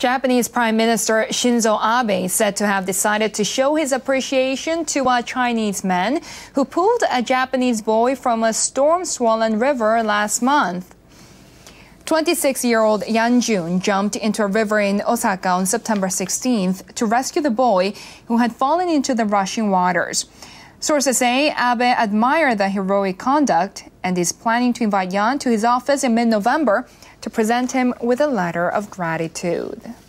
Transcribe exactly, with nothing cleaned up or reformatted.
Japanese Prime Minister Shinzo Abe said to have decided to show his appreciation to a Chinese man who pulled a Japanese boy from a storm-swollen river last month. twenty-six-year-old Yan Jun jumped into a river in Osaka on September sixteenth to rescue the boy who had fallen into the rushing waters. Sources say Abe admired the heroic conduct and is planning to invite Yan to his office in mid-November to present him with a letter of gratitude.